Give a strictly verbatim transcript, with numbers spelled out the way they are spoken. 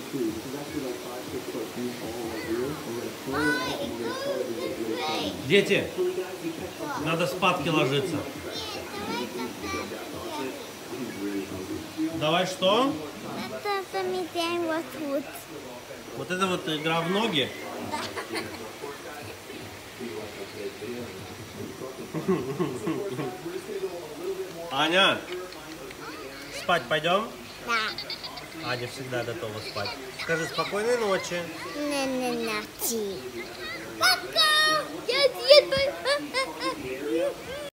Дети, надо спадки ложиться. Давай что? Это метаем вот тут. Вот это вот игра в ноги? Аня, спать пойдем? Да. Аня всегда готова спать. Скажи спокойной ночи. Не, не, ночи. Пока! Я дед.